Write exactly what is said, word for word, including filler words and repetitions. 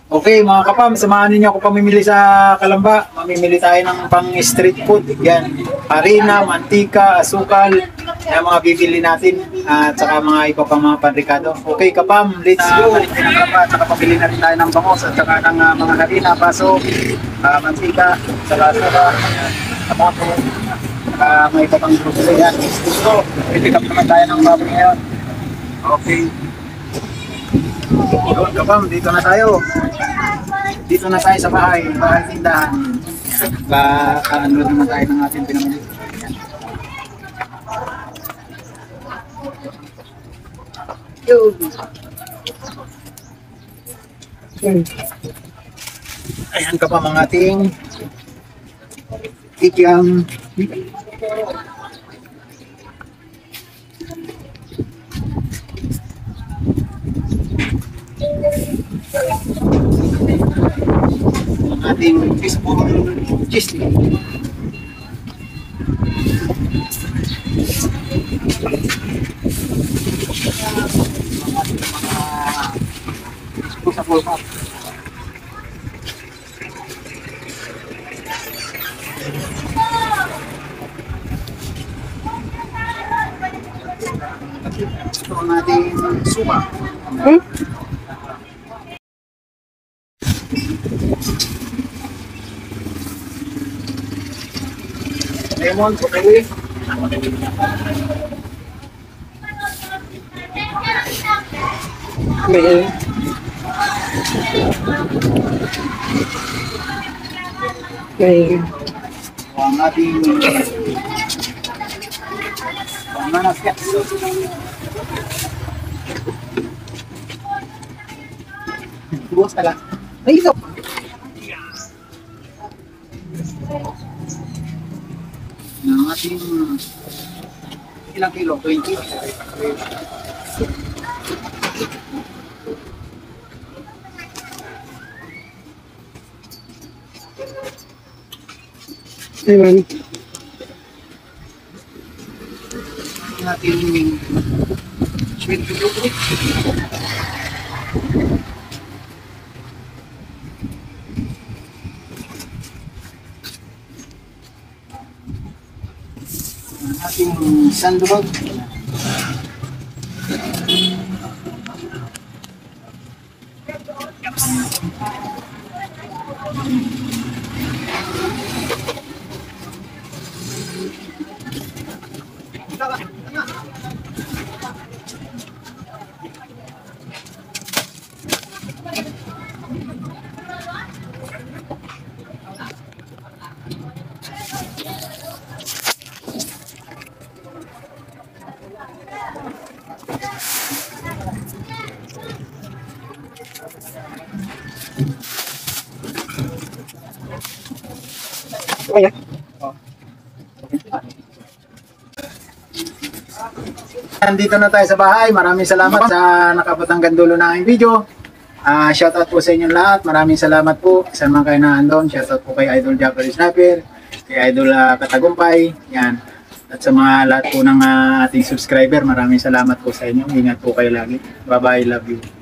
Okay mga kapam, samahan niyo ako pamimili sa Kalamba. Mamimili tayo ng pang street food. Yan, harina, mantika, asukal, yan mga bibili natin. At saka mga iba pang mga panrikado. Okay kapam, let's go! Balik tayo ng Kalamba at saka pabili na rin tayo ng bangos at saka ng uh, mga harina, baso, uh, mantika, saka asukal, tabaco, saka mga iba pang grocery. Yan, let's go! Pipick up naman tayo ng baboy ngayon. Okay. Yun kapam, dito na tayo. Dito na tayo sa bahay, bahay tindahan. Ka-unload naman tayo ng ating pinamili. Yun. Ayan kapam ang ating ikyam. Ating fishball cheese. Fishball sa full cup. Ito ang ating suka. Hmm? Lemon, okay. Okay. Okay. Ang ating banana skets. Buwas ka lang. Ay, ito. Ang ating ilang kilo? twenty? Ayan. Ang ating sweet potato. Ating sandrog. Okay na. Oh. Nandito na tayo sa bahay. Maraming salamat sa nakabot hanggang dulo ng aking video. Uh, shoutout po sa inyong lahat. Maraming salamat po sa mga kayo na andon. Shoutout po kay Idol Jackery Sniper, kay Idol uh, Katagumpay. Yan. At sa mga lahat po ng uh, ating subscriber, maraming salamat po sa inyo. Ingat po kayo lagi. Bye bye. Love you.